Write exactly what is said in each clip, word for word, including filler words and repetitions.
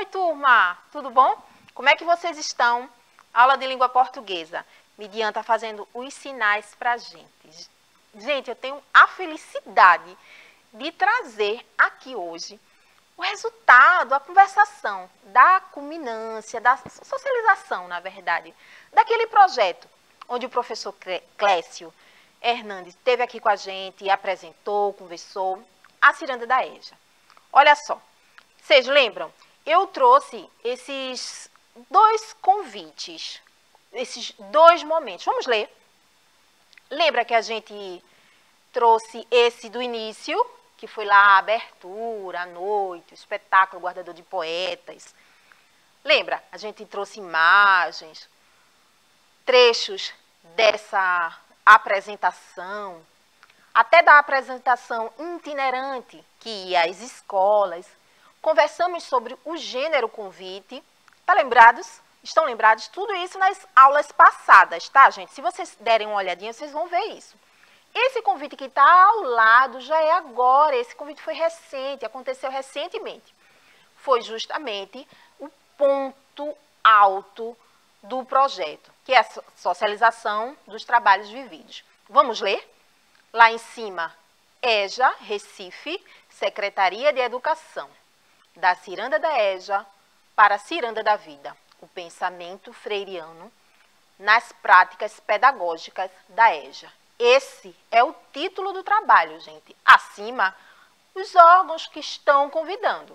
Oi, turma! Tudo bom? Como é que vocês estão? Aula de língua portuguesa. Midian está fazendo os sinais para a gente. Gente, eu tenho a felicidade de trazer aqui hoje o resultado, a conversação, da culminância, da socialização, na verdade, daquele projeto onde o professor Clécio Hernandes esteve aqui com a gente, apresentou, conversou, a Ciranda da EJA. Olha só, vocês lembram? Eu trouxe esses dois convites, esses dois momentos. Vamos ler? Lembra que a gente trouxe esse do início, que foi lá a abertura, a noite, o espetáculo Guardador de Poetas. Lembra? A gente trouxe imagens, trechos dessa apresentação, até da apresentação itinerante que ia às escolas. Conversamos sobre o gênero convite. Tá lembrados? Estão lembrados? Tudo isso nas aulas passadas, tá, gente? Se vocês derem uma olhadinha, vocês vão ver isso. Esse convite que está ao lado já é agora. Esse convite foi recente, aconteceu recentemente. Foi justamente o ponto alto do projeto, que é a socialização dos trabalhos vividos. Vamos ler? Lá em cima, EJA, Recife, Secretaria de Educação. Da Ciranda da EJA para a Ciranda da Vida. O pensamento freiriano nas práticas pedagógicas da EJA. Esse é o título do trabalho, gente. Acima, os órgãos que estão convidando.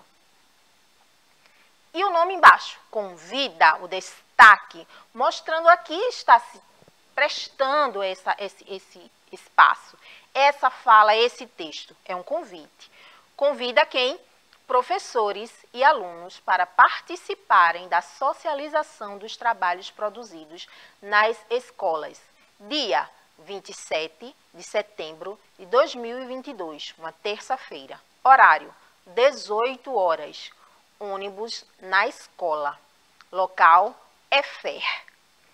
E o nome embaixo, convida, o destaque, mostrando aqui está se prestando essa, esse, esse espaço. Essa fala, esse texto, é um convite. Convida quem? Professores e alunos para participarem da socialização dos trabalhos produzidos nas escolas. Dia vinte e sete de setembro de dois mil e vinte e dois, uma terça-feira. Horário, dezoito horas. Ônibus na escola. Local, E F E R.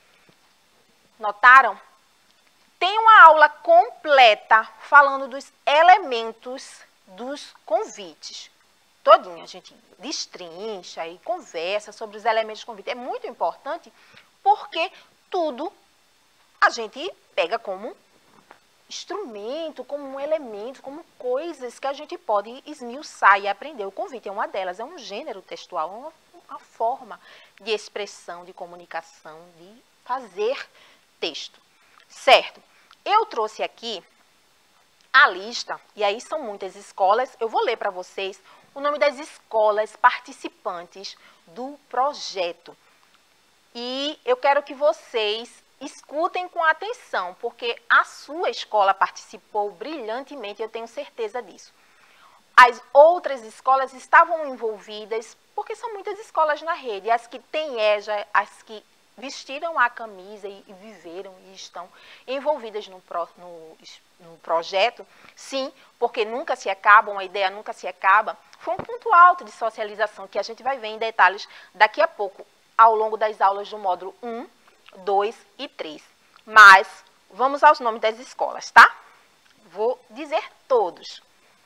Notaram? Tem uma aula completa falando dos elementos dos convites. Todinha, a gente destrincha e conversa sobre os elementos de convite. É muito importante porque tudo a gente pega como instrumento, como um elemento, como coisas que a gente pode esmiuçar e aprender. O convite é uma delas, é um gênero textual, uma, uma forma de expressão, de comunicação, de fazer texto. Certo? Eu trouxe aqui a lista, e aí são muitas escolas, eu vou ler para vocês o nome das escolas participantes do projeto. E eu quero que vocês escutem com atenção, porque a sua escola participou brilhantemente, eu tenho certeza disso. As outras escolas estavam envolvidas, porque são muitas escolas na rede, as que têm EJA, as que vestiram a camisa e, e viveram e estão envolvidas no, pro, no, no projeto, sim, porque nunca se acabam, a ideia nunca se acaba. Foi um ponto alto de socialização que a gente vai ver em detalhes daqui a pouco, ao longo das aulas do módulo um, dois e três. Mas vamos aos nomes das escolas, tá? Vou dizer todos.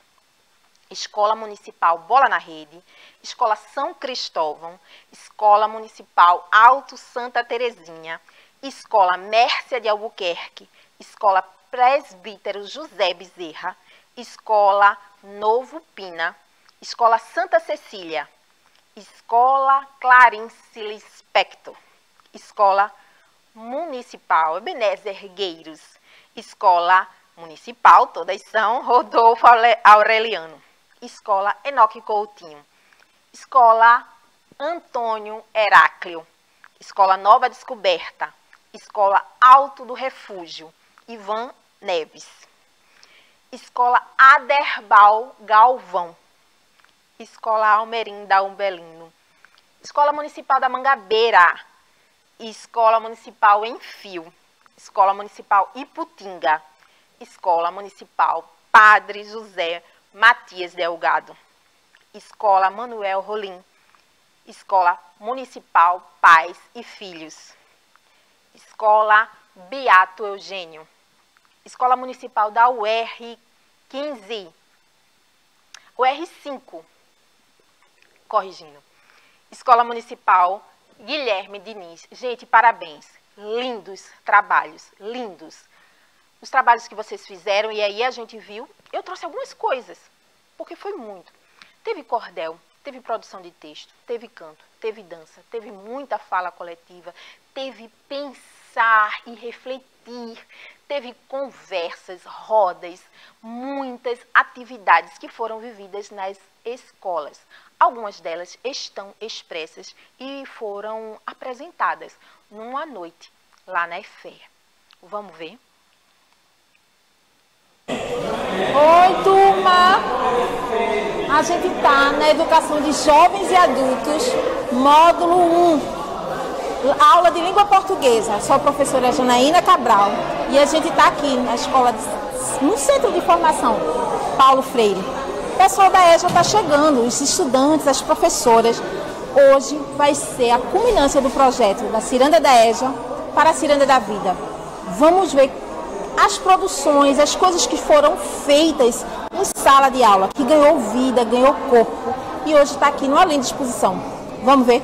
Escola Municipal Bola na Rede, Escola São Cristóvão, Escola Municipal Alto Santa Terezinha, Escola Mércia de Albuquerque, Escola Presbítero José Bezerra, Escola Novo Pina, Escola Santa Cecília, Escola Clarice Lispector, Escola Municipal Ebenezer Gueiros, Escola Municipal, todas são, Rodolfo Aureliano, Escola Enoque Coutinho, Escola Antônio Heráclio, Escola Nova Descoberta, Escola Alto do Refúgio, Ivan Neves, Escola Aderbal Galvão, Escola Almerinda Umbelino, Escola Municipal da Mangabeira, Escola Municipal Enfio, Escola Municipal Iputinga, Escola Municipal Padre José Matias Delgado, Escola Manuel Rolim, Escola Municipal Pais e Filhos, Escola Beato Eugênio, Escola Municipal da U R quinze, U R cinco, corrigindo, Escola Municipal Guilherme Diniz. Gente, parabéns. Lindos trabalhos, lindos. Os trabalhos que vocês fizeram, e aí a gente viu, eu trouxe algumas coisas, porque foi muito. Teve cordel, teve produção de texto, teve canto, teve dança, teve muita fala coletiva, teve pensar e refletir, teve conversas, rodas, muitas atividades que foram vividas nas escolas. Algumas delas estão expressas e foram apresentadas numa noite lá na EFEA. Vamos ver? Oi, turma! A gente está na educação de jovens e adultos, módulo um, aula de língua portuguesa. Sou a professora Janaína Cabral e a gente está aqui na escola, de, no Centro de Formação Paulo Freire. O pessoal da EJA está chegando, os estudantes, as professoras. Hoje vai ser a culminância do projeto da Ciranda da EJA para a Ciranda da Vida. Vamos ver as produções, as coisas que foram feitas em sala de aula, que ganhou vida, ganhou corpo e hoje está aqui numa linda exposição. Vamos ver?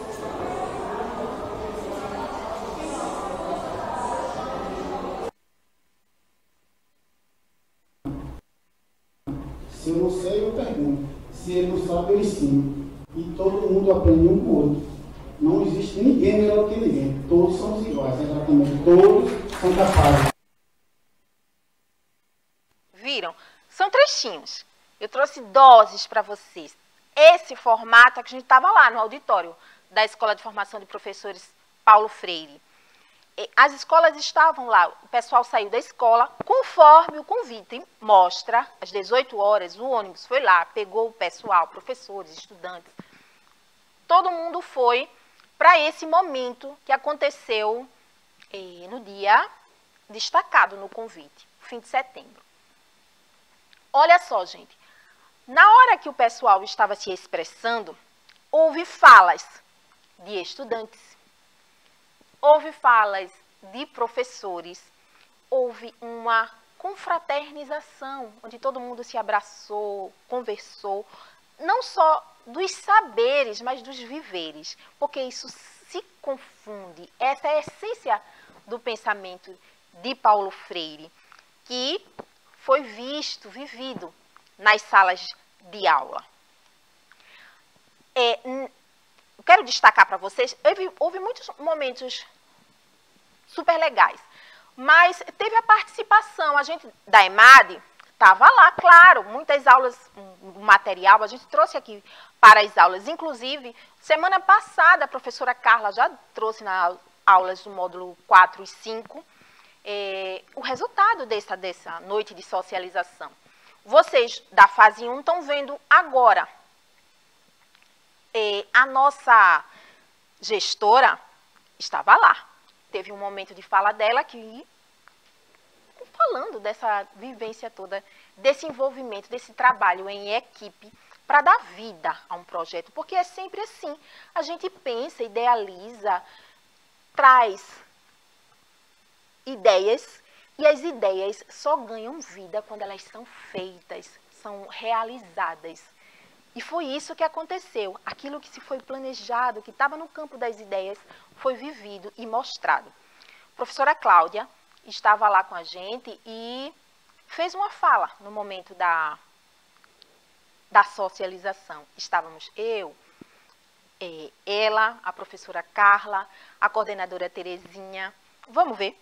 Se eu não sei, eu pergunto. Se ele não sabe, eu ensino. E todo mundo aprende um com o outro. Não existe ninguém melhor que ninguém. Todos somos iguais, exatamente. Todos são capazes. Viram? São trechinhos. Eu trouxe doses para vocês. Esse formato é que a gente estava lá no auditório da Escola de Formação de Professores Paulo Freire. As escolas estavam lá, o pessoal saiu da escola, conforme o convite mostra, às dezoito horas, o ônibus foi lá, pegou o pessoal, professores, estudantes. Todo mundo foi para esse momento que aconteceu eh, no dia destacado no convite, fim de setembro. Olha só, gente, na hora que o pessoal estava se expressando, houve falas de estudantes, houve falas de professores, houve uma confraternização, onde todo mundo se abraçou, conversou, não só dos saberes, mas dos viveres, porque isso se confunde. Essa é a essência do pensamento de Paulo Freire, que foi visto, vivido nas salas de aula. É, quero destacar para vocês, houve, houve muitos momentos super legais, mas teve a participação, a gente da EMAD estava lá, claro, muitas aulas, o material a gente trouxe aqui para as aulas, inclusive, semana passada a professora Carla já trouxe nas aulas do módulo quatro e cinco, é, o resultado dessa, dessa noite de socialização. Vocês da fase um estão vendo agora. É, a nossa gestora estava lá. Teve um momento de fala dela que, falando dessa vivência toda, desse envolvimento, desse trabalho em equipe para dar vida a um projeto. Porque é sempre assim, a gente pensa, idealiza, traz ideias e as ideias só ganham vida quando elas são feitas, são realizadas. E foi isso que aconteceu. Aquilo que se foi planejado, que estava no campo das ideias, foi vivido e mostrado. A professora Cláudia estava lá com a gente e fez uma fala no momento da, da socialização. Estávamos eu, ela, a professora Carla, a coordenadora Terezinha. Vamos ver.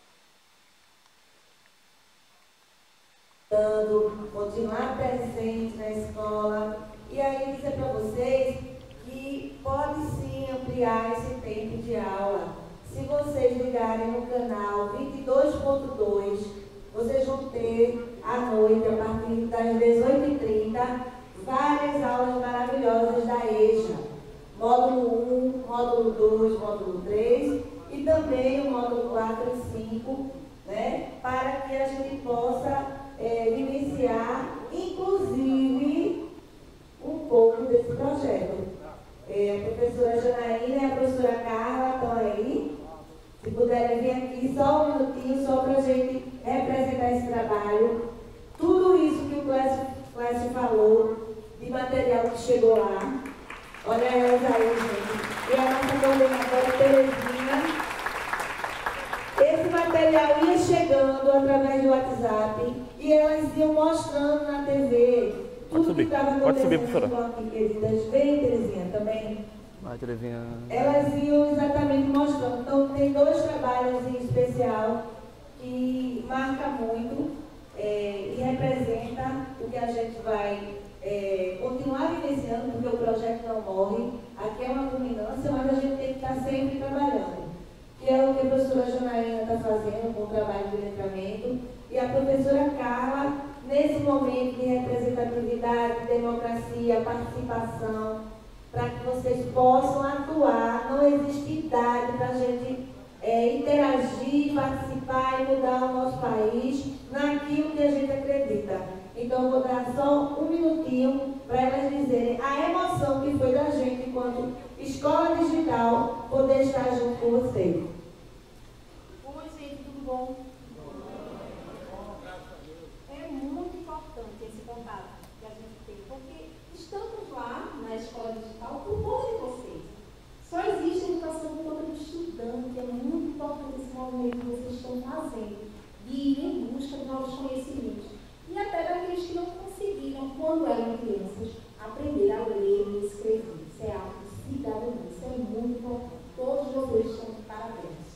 Continuar presente na escola. E aí dizer para vocês que pode sim ampliar esse tempo de aula. Se vocês ligarem no canal vinte e dois ponto dois, vocês vão ter à noite, a partir das dezoito e trinta, várias aulas maravilhosas da EJA. Módulo um, módulo dois, módulo três e também o módulo quatro e cinco, né, para que a gente possa é, vivenciar, inclusive, um pouco desse projeto. É, a professora Janaína e a professora Carla estão aí. Se puderem vir aqui só um minutinho, só para a gente representar esse trabalho. Tudo isso que o Clécio, Clécio falou, de material que chegou lá, Olha elas aí, gente. E a nossa coordenadora Terezinha. Esse material ia chegando através do WhatsApp e elas iam mostrando na T V tudo que estava acontecendo aqui, queridas. Vem, Terezinha, também. Vai, Terezinha. Elas iam exatamente mostrando. Então, tem dois trabalhos em especial que marca muito é, e representa o que a gente vai é, continuar vivenciando, porque o projeto não morre. Aqui é uma culminância, mas a gente tem que estar sempre trabalhando. Que é o que a professora Janaína está fazendo com o trabalho de letramento, e a professora Carla, nesse momento de representatividade, democracia, participação, para que vocês possam atuar. Não existe idade para a gente é, interagir, participar e mudar o nosso país naquilo que a gente acredita. Então, eu vou dar só um minutinho para elas dizerem a emoção que foi da gente enquanto Escola Digital poder estar junto com vocês. Oi, gente, tudo bom? É muito importante esse contato que a gente tem, porque estamos lá na Escola Digital por conta de vocês. Só existe educação por conta do estudante. É muito importante esse movimento que vocês estão fazendo, de ir em busca de novos conhecimentos. E até daqueles que não conseguiram, quando eram crianças, aprender a ler e escrever. Isso é algo de cidadania, isso é muito importante. Todos vocês estão de parabéns.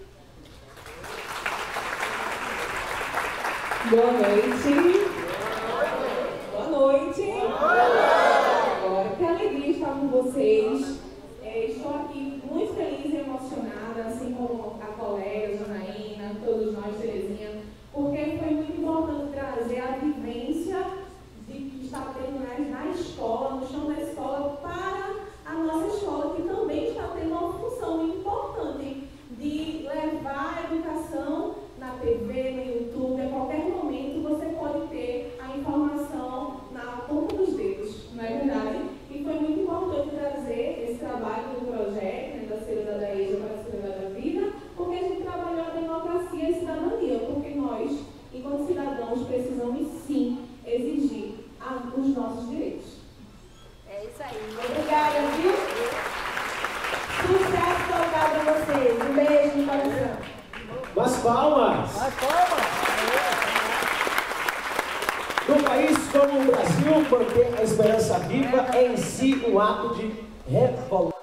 Boa noite. Boa noite. Agora, que alegria estar com vocês. É, estou aqui muito feliz e emocionada, assim como a colega Janaína, todos nós, Terezinha, porque foi muito importante trazer a vivência de que está tendo na escola, no chão da escola, para a nossa escola, que também está tendo uma função muito importante de levar a educação na T V, no YouTube. A qualquer momento você pode ter a informação na ponta dos dedos, não é verdade? E foi muito importante trazer esse trabalho do projeto, né, da Cidadã da E J A para a Cidadã da Vida, porque a gente trabalhou a democracia e a cidadania, porque nós, enquanto cidadãos, precisamos sim exigir a, os nossos direitos. É isso aí. Obrigada, viu? Sucesso total para vocês. Um beijo no coração. Mais palmas! Mais palmas! Num país como o Brasil, manter a esperança viva é em si um ato de revolução.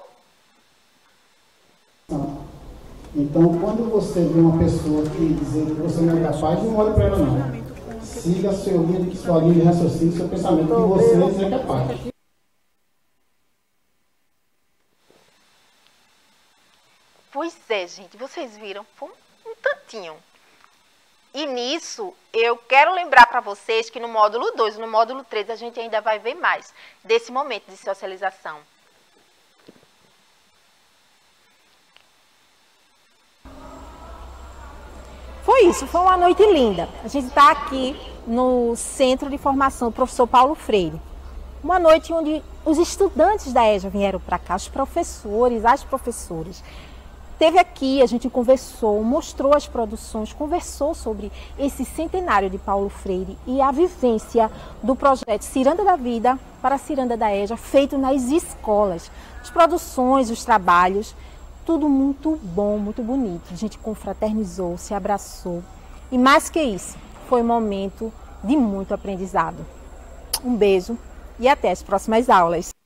Então, quando você vê uma pessoa que dizer que você não é capaz, não olhe para ela não. Siga seu linha, sua linha de raciocínio, seu pensamento, que você é capaz. Pois é, gente, vocês viram? Foi um tantinho. E nisso, eu quero lembrar para vocês que no módulo dois e no módulo três a gente ainda vai ver mais desse momento de socialização. Foi isso, foi uma noite linda. A gente está aqui no Centro de Formação do Professor Paulo Freire. Uma noite onde os estudantes da E J A vieram para cá, os professores, as professoras. Teve aqui, a gente conversou, mostrou as produções, conversou sobre esse centenário de Paulo Freire e a vivência do projeto Ciranda da Vida para a Ciranda da E J A, feito nas escolas. As produções, os trabalhos, tudo muito bom, muito bonito. A gente confraternizou, se abraçou. E mais que isso, foi um momento de muito aprendizado. Um beijo e até as próximas aulas.